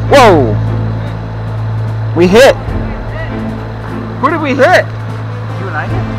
Whoa! We hit! Who did we hit? You and I hit?